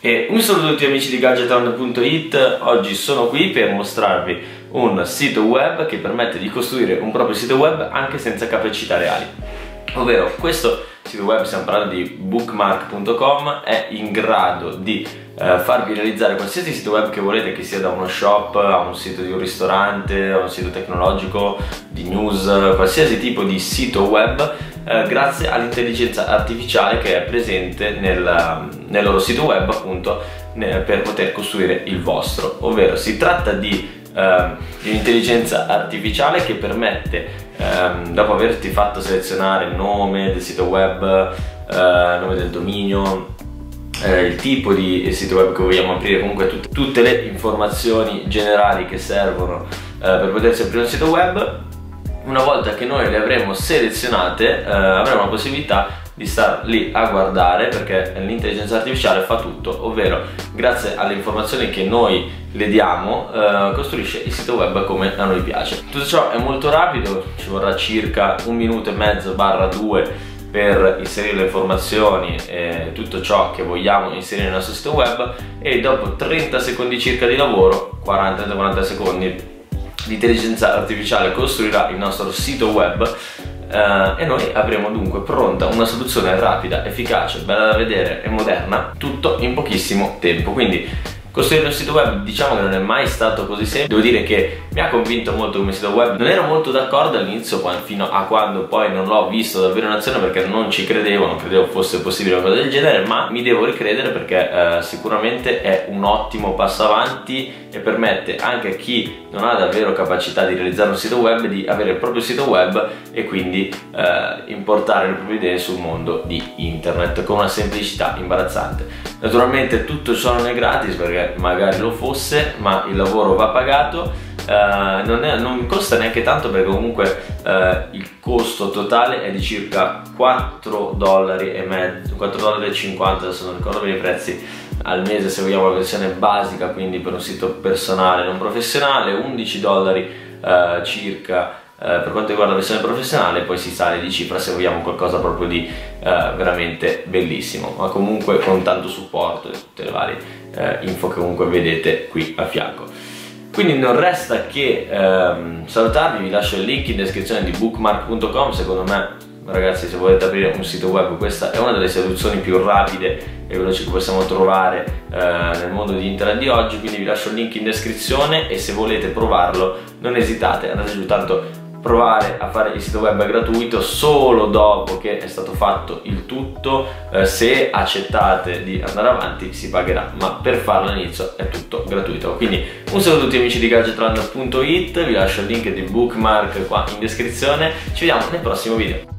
E un saluto a tutti amici di Gadgetland.it. Oggi sono qui per mostrarvi un sito web che permette di costruire un proprio sito web anche senza capacità reali. Ovvero, questo sito web, stiamo parlando di bookmark.com, è in grado di farvi realizzare qualsiasi sito web che volete, che sia da uno shop a un sito di un ristorante, a un sito tecnologico, di news, qualsiasi tipo di sito web, grazie all'intelligenza artificiale che è presente nel loro sito web, appunto, per poter costruire il vostro. Ovvero, si tratta di un'intelligenza artificiale che permette, dopo averti fatto selezionare il nome del sito web, nome del dominio, il tipo di sito web che vogliamo aprire, comunque tutte le informazioni generali che servono per potersi aprire un sito web. Una volta che noi le avremo selezionate, avremo la possibilità di star lì a guardare, perché l'intelligenza artificiale fa tutto, ovvero grazie alle informazioni che noi le diamo costruisce il sito web come a noi piace. Tutto ciò è molto rapido, ci vorrà circa 1 minuto e mezzo / 2 per inserire le informazioni e tutto ciò che vogliamo inserire nel nostro sito web, e dopo 30 secondi circa di lavoro, 40-40 secondi, l'intelligenza artificiale costruirà il nostro sito web e noi avremo dunque pronta una soluzione rapida, efficace, bella da vedere e moderna, tutto in pochissimo tempo. Quindi costruire un sito web, diciamo che non è mai stato così semplice. Devo dire che mi ha convinto molto come sito web. Non ero molto d'accordo all'inizio, fino a quando poi non l'ho visto davvero in azione, perché non ci credevo, non credevo fosse possibile una cosa del genere, ma mi devo ricredere, perché sicuramente è un ottimo passo avanti e permette anche a chi non ha davvero capacità di realizzare un sito web di avere il proprio sito web e quindi importare le proprie idee sul mondo di internet con una semplicità imbarazzante. Naturalmente tutto ciò non è gratis, perché magari lo fosse, ma il lavoro va pagato. Non costa neanche tanto, perché comunque il costo totale è di circa $4,50, $4,50, adesso non ricordo bene i prezzi, al mese se vogliamo la versione basica, quindi per un sito personale non professionale, $11 circa per quanto riguarda la versione professionale. Poi si sale di cifra se vogliamo qualcosa proprio di veramente bellissimo, ma comunque con tanto supporto e tutte le varie info che comunque vedete qui a fianco. Quindi non resta che salutarvi, vi lascio il link in descrizione di bookmark.com. Secondo me, ragazzi, se volete aprire un sito web, questa è una delle soluzioni più rapide e veloci che possiamo trovare nel mondo di internet di oggi. Quindi vi lascio il link in descrizione, e se volete provarlo non esitate, andate giù, tanto provare a fare il sito web è gratuito. Solo dopo che è stato fatto il tutto, se accettate di andare avanti, si pagherà, ma per farlo all'inizio è tutto gratuito. Quindi un saluto a tutti amici di Gadgetland.it, vi lascio il link di Bookmark qua in descrizione, ci vediamo nel prossimo video.